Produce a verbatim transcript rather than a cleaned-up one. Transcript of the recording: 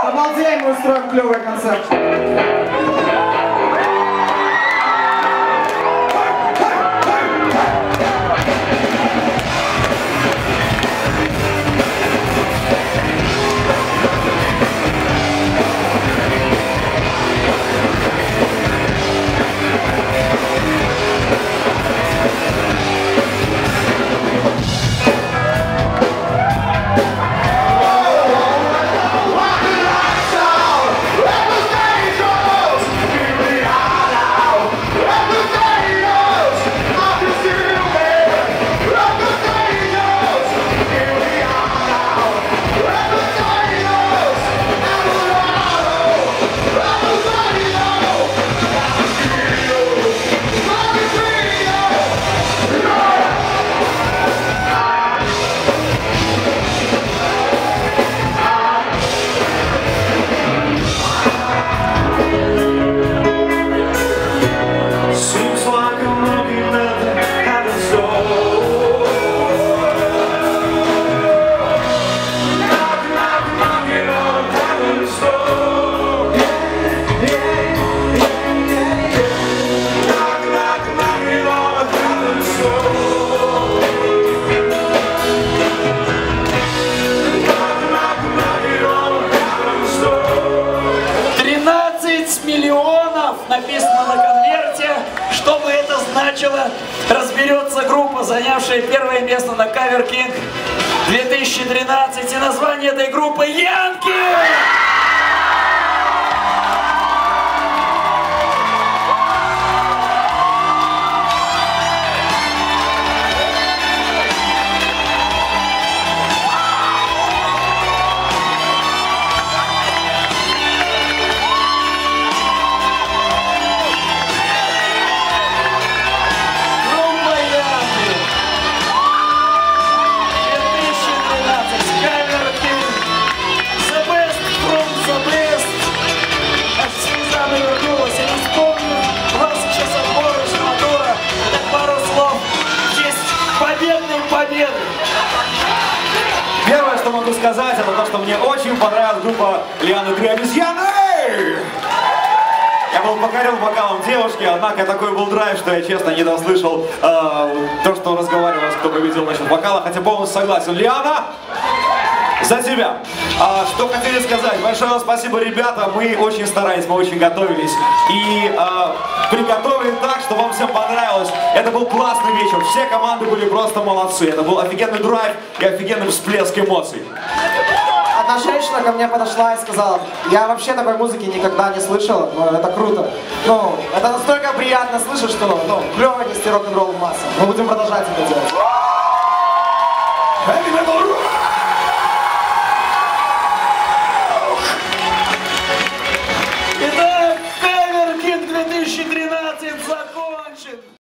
Обалдеем, мы устроим клевый концерт. Написано на конверте, что бы это значило. Разберется группа, занявшая первое место на Cover King две тысячи тринадцать, и название этой группы Янки! Первое, что могу сказать, это то, что мне очень понравилась группа Лианы Три Обезьяны. Я был покорен вокалом девушки, однако такой был драйв, что я честно не дослышал э, то, что разговаривалось, кто победил насчет вокала, хотя полностью согласен. Лиана, за тебя. А, что хотели сказать? Большое вам спасибо, ребята. Мы очень старались, мы очень готовились. И а, приготовили так, что вам всем понравилось. Это был классный вечер. Все команды были просто молодцы. Это был офигенный драйв и офигенный всплеск эмоций. Одна женщина ко мне подошла и сказала: я вообще такой музыки никогда не слышала, но это круто. Ну, это настолько приятно слышать, что ну, клево нести рок-н-ролл в массы. Мы будем продолжать это делать.